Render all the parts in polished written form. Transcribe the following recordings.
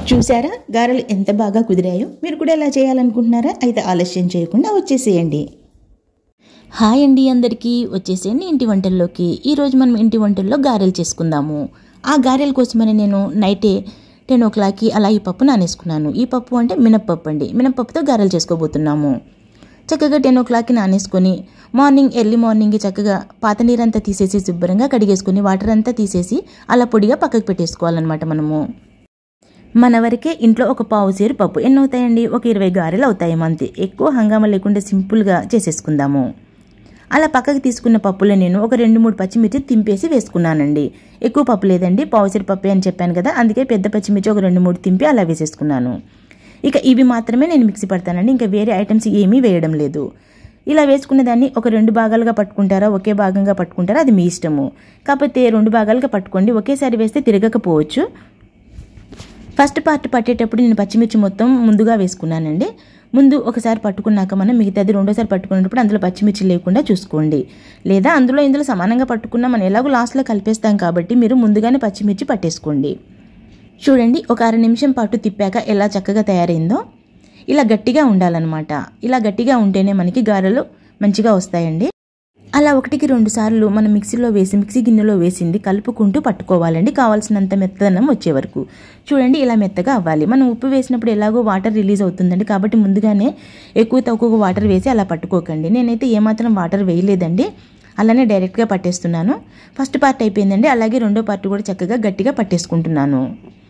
చూసారా గారెలు ఎంత బాగా కుదిరాయో? మీరు కూడా ఎలా చేయాలనుకుంటున్నారా? అయితే ఆలస్యం చేయకుండా వచ్చేసేయండి. హాయ్ అండి, అందరికీ వచ్చేసేయండి ఇంటి వంటల్లోకి. ఈరోజు మనం ఇంటి వంటల్లో గారెలు చేసుకుందాము. ఆ గారెల కోసమని నేను నైటే 10 o'clockకి అలా ఈ పప్పు నానేసుకున్నాను. ఈ పప్పు అంటే మినప్పప్పు అండి. మినప్పప్పుతో గారెలు చేసుకోబోతున్నాము. చక్కగా 10 o'clockకి నానేసుకొని ఎర్లీ మార్నింగ్ చక్కగా పాత నీరంతా తీసేసి శుభ్రంగా కడిగేసుకొని వాటర్ అంతా తీసేసి అలా పొడిగా పక్కకు పెట్టేసుకోవాలన్నమాట. మన వరకే ఇంట్లో ఒక పావు సేరు పప్పు ఎన్ని అవుతాయండి? ఒక 20 గారెలు అవుతాయి. అంతే, ఎక్కువ హంగామా లేకుండా సింపుల్గా చేసేసుకుందాము. అలా పక్కకు తీసుకున్న పప్పులో నేను ఒక 2-3 పచ్చిమిర్చి తింపేసి వేసుకున్నానండి. ఎక్కువ పప్పు లేదండి, పావు సేరు పప్పు అని చెప్పాను కదా, అందుకే పెద్ద పచ్చిమిర్చి ఒక 2-3 తింపి అలా వేసేసుకున్నాను. ఇక ఇవి మాత్రమే నేను మిక్సీ పడతానండి, ఇంకా వేరే ఐటమ్స్ ఏమీ వేయడం లేదు. ఇలా వేసుకున్న దాన్ని ఒక 2 భాగాలుగా పట్టుకుంటారా, ఒకే భాగంగా పట్టుకుంటారా, అది మీ ఇష్టము. కాకపోతే 2 భాగాలుగా పట్టుకోండి, ఒకేసారి వేస్తే తిరగకపోవచ్చు. ఫస్ట్ పార్ట్ పట్టేటప్పుడు నేను పచ్చిమిర్చి మొత్తం ముందుగా వేసుకున్నానండి. ముందు ఒకసారి పట్టుకున్నాక మనం మిగతాది రెండోసారి పట్టుకునేటప్పుడు అందులో పచ్చిమిర్చి లేకుండా చూసుకోండి. లేదా ఇందులో సమానంగా పట్టుకున్నా మనం ఎలాగో లాస్ట్లో కలిపేస్తాం కాబట్టి మీరు ముందుగానే పచ్చిమిర్చి పట్టేసుకోండి. చూడండి, ఒక 1/2 నిమిషం పాటు తిప్పాక ఎలా చక్కగా తయారైందో. ఇలా గట్టిగా ఉండాలన్నమాట. ఇలా గట్టిగా ఉంటేనే మనకి గారెలు మంచిగా వస్తాయండి. అలా 1-2 సార్లు మనం మిక్సీ గిన్నెలో వేసింది కలుపుకుంటూ పట్టుకోవాలండి, కావాల్సినంత మెత్తదనం వచ్చే వరకు. చూడండి, ఇలా మెత్తగా అవ్వాలి. మనం ఉప్పు వేసినప్పుడు ఎలాగో వాటర్ రిలీజ్ అవుతుందండి, కాబట్టి ముందుగానే ఎక్కువ తక్కువ వాటర్ వేసి అలా పట్టుకోకండి. నేనైతే ఏమాత్రం వాటర్ వేయలేదండి, అలానే డైరెక్ట్గా పట్టేస్తున్నాను. ఫస్ట్ పార్ట్ అయిపోయిందండి, అలాగే రెండో పార్ట్ కూడా చక్కగా గట్టిగా పట్టేసుకుంటున్నాను.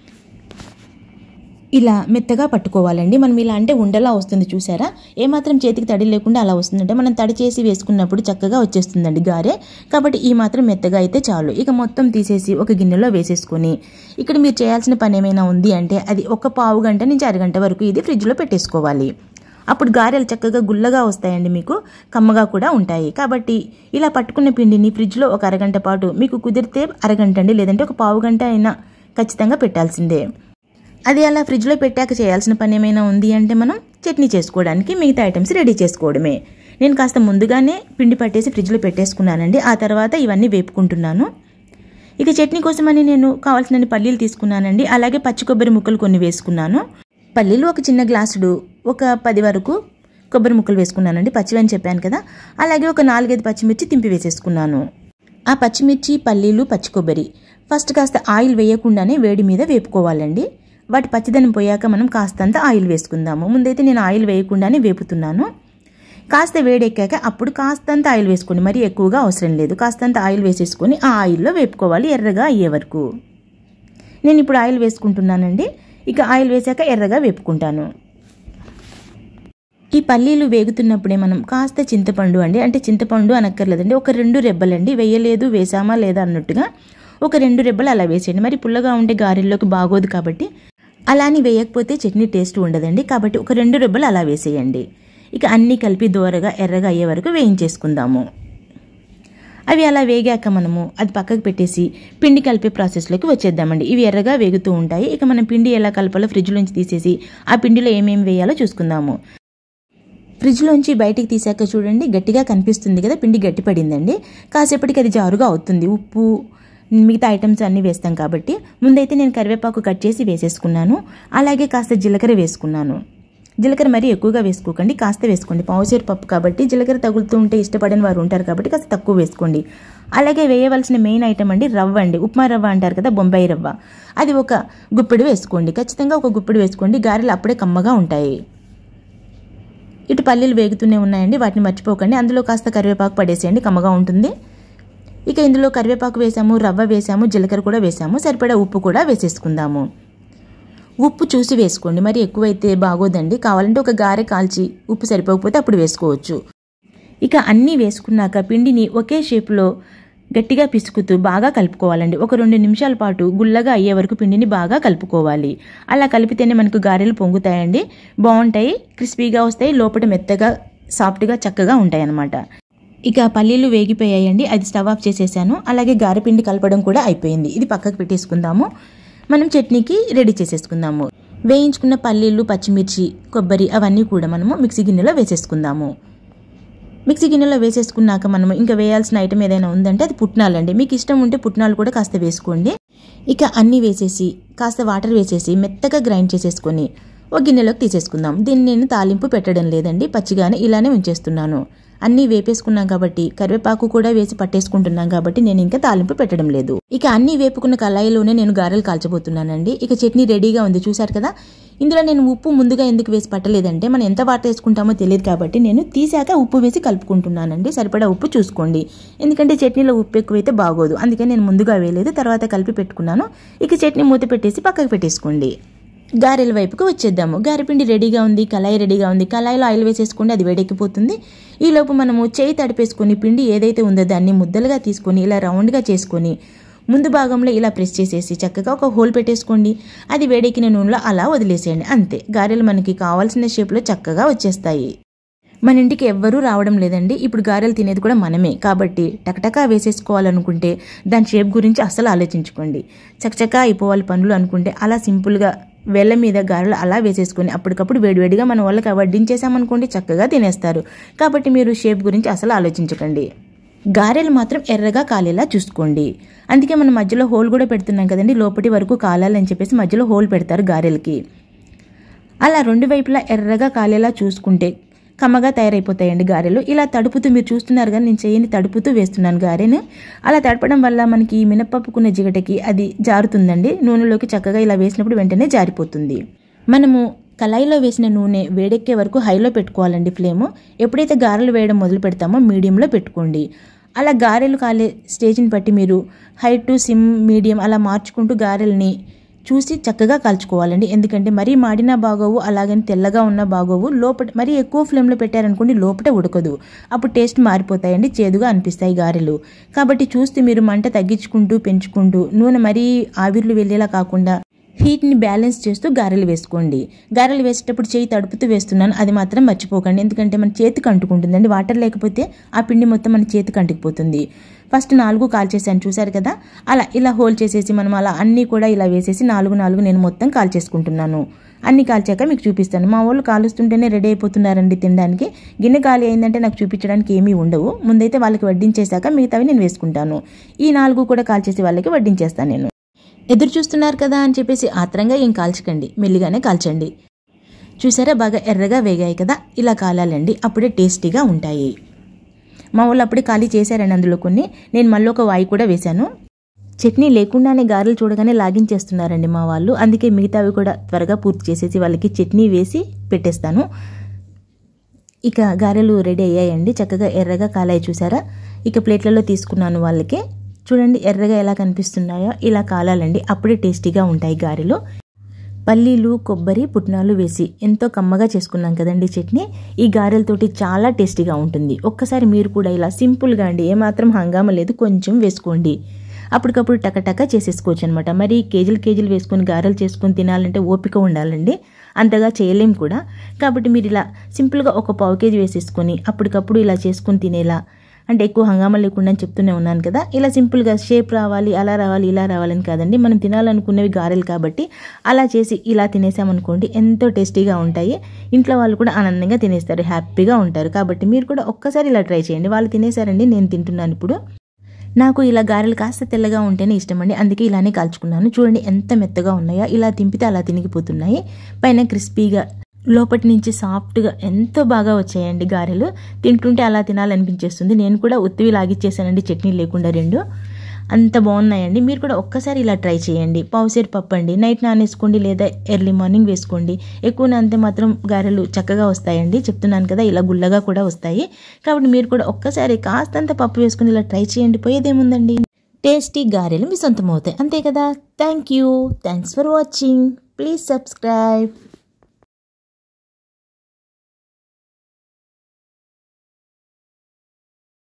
ఇలా మెత్తగా పట్టుకోవాలండి. మనం ఇలా అంటే ఉండలా వస్తుంది, చూసారా? ఏమాత్రం చేతికి తడి లేకుండా అలా వస్తుందంటే మనం తడి చేసి వేసుకున్నప్పుడు చక్కగా వచ్చేస్తుందండి గారె. కాబట్టి ఈ మాత్రం మెత్తగా అయితే చాలు. ఇక మొత్తం తీసేసి ఒక గిన్నెలో వేసేసుకొని ఇక్కడ మీరు చేయాల్సిన పని ఏమైనా ఉంది అంటే అది ఒక పావు గంట నుంచి అరగంట వరకు ఇది ఫ్రిడ్జ్లో పెట్టేసుకోవాలి. అప్పుడు గారెలు చక్కగా గుల్లగా వస్తాయండి, మీకు కమ్మగా కూడా ఉంటాయి. కాబట్టి ఇలా పట్టుకున్న పిండిని ఫ్రిడ్జ్లో ఒక అరగంట పాటు, మీకు కుదిరితే అరగంట అండి, లేదంటే ఒక పావు గంట అయినా ఖచ్చితంగా పెట్టాల్సిందే. అది అలా ఫ్రిడ్జ్లో పెట్టాక చేయాల్సిన పని ఏమైనా ఉంది అంటే మనం చట్నీ చేసుకోవడానికి మిగతా ఐటమ్స్ రెడీ చేసుకోవడమే. నేను కాస్త ముందుగానే పిండి పట్టేసి ఫ్రిడ్జ్లో పెట్టేసుకున్నానండి. ఆ తర్వాత ఇవన్నీ వేపుకుంటున్నాను. ఇక చట్నీ కోసమని నేను కావాల్సిన పల్లీలు తీసుకున్నానండి. అలాగే పచ్చి కొబ్బరి ముక్కలు కొన్ని వేసుకున్నాను. పల్లీలు ఒక చిన్న గ్లాసుడు, ఒక 10 వరకు కొబ్బరి ముక్కలు వేసుకున్నానండి, పచ్చివని చెప్పాను కదా. అలాగే ఒక 4-5 పచ్చిమిర్చి తింపి వేసేసుకున్నాను. ఆ పచ్చిమిర్చి, పల్లీలు, పచ్చి కొబ్బరి ఫస్ట్ కాస్త ఆయిల్ వేయకుండానే వేడి మీద వేపుకోవాలండి. వాటి పచ్చిదనం పోయాక మనం కాస్తంత ఆయిల్ వేసుకుందాము. ముందైతే నేను ఆయిల్ వేయకుండానే వేపుతున్నాను. కాస్త వేడెక్కాక అప్పుడు కాస్తంత ఆయిల్ వేసుకోండి, మరీ ఎక్కువగా అవసరం లేదు. కాస్తంత ఆయిల్ వేసేసుకొని ఆ ఆయిల్లో వేపుకోవాలి, ఎర్రగా అయ్యే వరకు. నేను ఇప్పుడు ఆయిల్ వేసుకుంటున్నానండి. ఇక ఆయిల్ వేసాక ఎర్రగా వేపుకుంటాను. ఈ పల్లీలు వేగుతున్నప్పుడే మనం కాస్త చింతపండు అండి, అంటే చింతపండు అనక్కర్లేదండి, ఒక 2 రెబ్బలండి, వేయలేదు వేసామా లేదా అన్నట్టుగా ఒక 2 రెబ్బలు అలా వేసేయండి. మరి పుల్లగా ఉంటే గారెల్లోకి బాగోదు కాబట్టి, అలాని వేయకపోతే చట్నీ టేస్ట్ ఉండదండి. కాబట్టి ఒక 2 రెబ్బలు అలా వేసేయండి. ఇక అన్నీ కలిపి దోరగా ఎర్రగా అయ్యే వరకు వేయించేసుకుందాము. అవి అలా వేగాక మనము అది పక్కకు పెట్టేసి పిండి కలిపే ప్రాసెస్లోకి వచ్చేద్దామండి. ఇవి ఎర్రగా వేగుతూ ఉంటాయి. ఇక మనం పిండి ఎలా కలపాలో ఫ్రిడ్జ్లోంచి తీసేసి ఆ పిండిలో ఏమేమి వేయాలో చూసుకుందాము. ఫ్రిడ్జ్లోంచి బయటికి తీసాక చూడండి, గట్టిగా కనిపిస్తుంది కదా, పిండి గట్టి పడిందండి. కాసేపటికి అది జారుగా అవుతుంది. ఉప్పు మిగతా ఐటమ్స్ అన్నీ వేస్తాం కాబట్టి. ముందైతే నేను కరివేపాకు కట్ చేసి వేసేసుకున్నాను. అలాగే కాస్త జీలకర్ర వేసుకున్నాను. జీలకర్ర మరీ ఎక్కువగా వేసుకోకండి, కాస్త వేసుకోండి. పావుసేరు పప్పు కాబట్టి జీలకర్ర తగులుతూ ఉంటే ఇష్టపడని వారు ఉంటారు కాబట్టి కాస్త తక్కువ వేసుకోండి. అలాగే వేయవలసిన మెయిన్ ఐటమ్ అండి రవ్వ అండి, ఉప్మా రవ్వ అంటారు కదా, బొంబాయి రవ్వ. అది ఒక గుప్పెడు వేసుకోండి, ఖచ్చితంగా ఒక గుప్పెడు వేసుకోండి. గారెలు అప్పుడే కమ్మగా ఉంటాయి. ఇటు పల్లీలు వేగుతూనే ఉన్నాయండి, వాటిని మర్చిపోకండి. అందులో కాస్త కరివేపాకు పడేసేయండి, కమ్మగా ఉంటుంది. ఇక ఇందులో కరివేపాకు వేసాము, రవ్వ వేసాము, జీలకర్ర కూడా వేసాము, సరిపడా ఉప్పు కూడా వేసేసుకుందాము. ఉప్పు చూసి వేసుకోండి, మరి ఎక్కువైతే బాగోదండి. కావాలంటే ఒక గారె కాల్చి ఉప్పు సరిపోకపోతే అప్పుడు వేసుకోవచ్చు. ఇక అన్నీ వేసుకున్నాక పిండిని ఒకే షేప్లో గట్టిగా పిసుకుతూ బాగా కలుపుకోవాలండి. ఒక 2 నిమిషాల పాటు గుల్లగా అయ్యే వరకు పిండిని బాగా కలుపుకోవాలి. అలా కలిపితేనే మనకు గారెలు పొంగుతాయండి, బాగుంటాయి, క్రిస్పీగా వస్తాయి, లోపల మెత్తగా సాఫ్ట్గా చక్కగా ఉంటాయి అన్నమాట. ఇక పల్లీలు వేగిపోయాయండి, అది స్టవ్ ఆఫ్ చేసేసాను. అలాగే గారెపిండి కలపడం కూడా అయిపోయింది. ఇది పక్కకు పెట్టేసుకుందాము. మనం చట్నీకి రెడీ చేసేసుకుందాము. వేయించుకున్న పల్లీలు, పచ్చిమిర్చి, కొబ్బరి అవన్నీ కూడా మనము మిక్సీ గిన్నెలో వేసేసుకుందాము. మిక్సీ గిన్నెలో వేసేసుకున్నాక మనము ఇంకా వేయాల్సిన ఐటమ్ ఏదైనా ఉందంటే అది పుట్నాలండి. మీకు ఇష్టం ఉంటే పుట్నాలు కూడా కాస్త వేసుకోండి. ఇక అన్నీ వేసేసి కాస్త వాటర్ వేసేసి మెత్తగా గ్రైండ్ చేసేసుకొని ఒక గిన్నెలోకి తీసేసుకుందాం. దీన్ని నేను తాలింపు పెట్టడం లేదండి, పచ్చిగానే ఇలానే ఉంచేస్తున్నాను. అన్నీ వేపేసుకున్నాం కాబట్టి, కరివేపాకు కూడా వేసి పట్టేసుకుంటున్నాం కాబట్టి నేను ఇంకా తాలింపు పెట్టడం లేదు. ఇక అన్నీ వేపుకున్న కళాయిలోనే నేను గారెలు కాల్చబోతున్నానండి. ఇక చట్నీ రెడీగా ఉంది, చూసారు కదా. ఇందులో నేను ఉప్పు ముందుగా ఎందుకు వేసి పట్టలేదంటే మనం ఎంత వాటర్ వేసుకుంటామో తెలియదు కాబట్టి నేను తీసాక ఉప్పు వేసి కలుపుకుంటున్నానండి. సరిపడా ఉప్పు చూసుకోండి, ఎందుకంటే చట్నీలో ఉప్పు ఎక్కువైతే బాగోదు. అందుకని నేను ముందుగా వేయలేదు, తర్వాత కలిపి పెట్టుకున్నాను. ఇక చట్నీ మూత పెట్టేసి పక్కకు పెట్టేసుకోండి. గారెల వైపుకు వచ్చేద్దాము. గారెపిండి రెడీగా ఉంది, కళాయి రెడీగా ఉంది. కళాయిలో ఆయిల్ వేసేసుకోండి, అది వేడెక్కిపోతుంది. ఈలోపు మనము చేయి తడిపేసుకొని పిండి ఏదైతే ఉందో దాన్ని ముద్దలుగా తీసుకొని ఇలా రౌండ్గా చేసుకొని ముందు భాగంలో ఇలా ప్రెస్ చేసేసి చక్కగా ఒక హోల్ పెట్టేసుకోండి. అది వేడెక్కిన నూనెలో అలా వదిలేసేయండి, అంతే. గారెలు మనకి కావాల్సిన షేప్లో చక్కగా వచ్చేస్తాయి. మన ఇంటికి ఎవ్వరూ రావడం లేదండి, ఇప్పుడు గారెలు తినేది కూడా మనమే కాబట్టి టకటకా వేసేసుకోవాలనుకుంటే దాని షేప్ గురించి అస్సలు ఆలోచించుకోండి. చకచకా అయిపోవాలి పనులు అనుకుంటే అలా సింపుల్గా వేళ్ళ మీద గారెలు అలా వేసేసుకొని అప్పటికప్పుడు వేడివేడిగా మన వాళ్ళకి వడ్డించేసామనుకోండి, చక్కగా తినేస్తారు. కాబట్టి మీరు షేప్ గురించి అసలు ఆలోచించకండి. గారెలు మాత్రం ఎర్రగా కాలేలా చూసుకోండి. అందుకే మనం మధ్యలో హోల్ కూడా పెడుతున్నాం కదండి, లోపటి వరకు కాలాలని చెప్పేసి మధ్యలో హోల్ పెడతారు గారెలకి. అలా రెండు వైపులా ఎర్రగా కాలేలా చూసుకుంటే కమ్మగా తయారైపోతాయండి గారెలు. ఇలా తడుపుతూ మీరు చూస్తున్నారు కానీ నేను చెయ్యిని తడుపుతూ వేస్తున్నాను గారెను. అలా తడపడం వల్ల మనకి ఈ మినపప్పుకున్న జిగటకి అది జారుతుందండి. నూనెలోకి చక్కగా ఇలా వేసినప్పుడు వెంటనే జారిపోతుంది. మనము కళాయిలో వేసిన నూనె వేడెక్కే వరకు హైలో పెట్టుకోవాలండి ఫ్లేము. ఎప్పుడైతే గారెలు వేయడం మొదలు పెడతామో మీడియంలో పెట్టుకోండి. అలా గారెలు కాలే స్టేజ్ని బట్టి మీరు హై టు సిమ్, మీడియం అలా మార్చుకుంటూ గారెల్ని చూసి చక్కగా కాల్చుకోవాలండి. ఎందుకంటే మరీ మాడినా బాగోవు, అలాగని తెల్లగా ఉన్నా బాగోవు. లోపల మరీ ఎక్కువ ఫ్లేమ్లో పెట్టారనుకోండి లోపల ఉడకదు, అప్పుడు టేస్ట్ మారిపోతాయండి, చేదుగా అనిపిస్తాయి గారెలు. కాబట్టి చూస్తే మీరు మంట తగ్గించుకుంటూ పెంచుకుంటూ నూనె మరీ ఆవిర్లు వెళ్ళేలా కాకుండా హీట్ని బ్యాలెన్స్ చేస్తూ గారెలు వేసుకోండి. గారెలు వేసేటప్పుడు చేయి తడుపుతూ వేస్తున్నాను, అది మాత్రం మర్చిపోకండి. ఎందుకంటే మన చేతికి అంటుకుంటుందండి, వాటర్ లేకపోతే ఆ పిండి మొత్తం మన చేతికి అంటుకుపోతుంది. ఫస్ట్ 4 కాల్చేసాను, చూసారు కదా. అలా ఇలా హోల్ చేసేసి మనం అలా అన్నీ కూడా ఇలా వేసేసి 4 నేను మొత్తం కాల్చేసుకుంటున్నాను. అన్నీ కాల్చాక మీకు చూపిస్తాను. మా వాళ్ళు కాలుస్తుంటేనే రెడీ అయిపోతున్నారండి తినడానికి. గిన్నె ఖాళీ అయిందంటే నాకు చూపించడానికి ఏమీ ఉండవు. ముందైతే వాళ్ళకి వడ్డించేశాక మిగతావి నేను వేసుకుంటాను. ఈ 4 కూడా కాల్చేసి వాళ్ళకి వడ్డించేస్తాను నేను. ఎదురు చూస్తున్నారు కదా అని చెప్పేసి ఆత్రంగా ఏం కాల్చకండి, మెల్లిగానే కాల్చండి. చూసారా బాగా ఎర్రగా వేగాయి కదా, ఇలా కాలాలండి, అప్పుడే టేస్టీగా ఉంటాయి. మా వాళ్ళు అప్పుడే ఖాళీ చేశారండి అందులో కొన్ని. నేను మళ్ళీ ఒక వాయి కూడా వేశాను. చట్నీ లేకుండానే గారెలు చూడగానే లాగించేస్తున్నారండి మా వాళ్ళు. అందుకే మిగతావి కూడా త్వరగా పూర్తి చేసేసి వాళ్ళకి చట్నీ వేసి పెట్టేస్తాను. ఇక గారెలు రెడీ అయ్యాయండి, చక్కగా ఎర్రగా కాలాయి, చూసారా. ఇక ప్లేట్లలో తీసుకున్నాను వాళ్ళకి. చూడండి ఎర్రగా ఎలా కనిపిస్తున్నాయో, ఇలా కాలాలండి, అప్పుడే టేస్టీగా ఉంటాయి గారెలు. పల్లీలు, కొబ్బరి, పుట్నాలు వేసి ఎంతో కమ్మగా చేసుకున్నాం కదండి చట్నీ. ఈ గారెలతోటి చాలా టేస్టీగా ఉంటుంది. ఒక్కసారి మీరు కూడా ఇలా సింపుల్గా అండి, ఏమాత్రం హంగామా లేదు, కొంచెం వేసుకోండి. అప్పటికప్పుడు టకటక చేసేసుకోవచ్చు అనమాట. మరి కేజీలు వేసుకొని గారెలు చేసుకొని తినాలంటే ఓపిక ఉండాలండి, అంతగా చేయలేం కూడా. కాబట్టి మీరు ఇలా సింపుల్గా ఒక 1/4 కేజీ వేసేసుకొని అప్పటికప్పుడు ఇలా చేసుకొని తినేలా, అంటే ఎక్కువ హంగామా లేకుండా అని చెప్తూనే ఉన్నాను కదా. ఇలా సింపుల్గా షేప్ రావాలి, అలా రావాలి, ఇలా రావాలని కాదండి, మనం తినాలనుకునేవి గారెలు కాబట్టి అలా చేసి ఇలా తినేసామనుకోండి ఎంతో టేస్టీగా ఉంటాయి. ఇంట్లో వాళ్ళు కూడా ఆనందంగా తినేస్తారు, హ్యాపీగా ఉంటారు. కాబట్టి మీరు కూడా ఒక్కసారి ఇలా ట్రై చేయండి. వాళ్ళు తినేసారండి, నేను తింటున్నాను ఇప్పుడు. నాకు ఇలా గారెలు కాస్త తెల్లగా ఉంటేనే ఇష్టమండి, అందుకే ఇలానే కాల్చుకున్నాను. చూడండి ఎంత మెత్తగా ఉన్నాయో, ఇలా తింపితే అలా తినిగిపోతున్నాయి. పైన క్రిస్పీగా, లోపటి నుంచి సాఫ్ట్గా ఎంతో బాగా వచ్చాయండి గారెలు. తింటుంటే అలా తినాలనిపించేస్తుంది. నేను కూడా ఉత్తివి లాగిచ్చేసానండి, చట్నీ లేకుండా 2. అంత బాగున్నాయండి. మీరు కూడా ఒక్కసారి ఇలా ట్రై చేయండి. పావుసేరు పప్పు అండి, నైట్ నానేసుకోండి లేదా ఎర్లీ మార్నింగ్ వేసుకోండి. ఎక్కువ నానితే మాత్రం గారెలు చక్కగా వస్తాయండి, చెప్తున్నాను కదా, ఇలా గుల్లగా కూడా వస్తాయి. కాబట్టి మీరు కూడా ఒక్కసారి కాస్తంత పప్పు వేసుకుని ఇలా ట్రై చేయండి, పోయేదేముందండి. టేస్టీ గారెలు మీ సొంతం అవుతాయి, అంతే కదా. Thanks for watching. Please subscribe.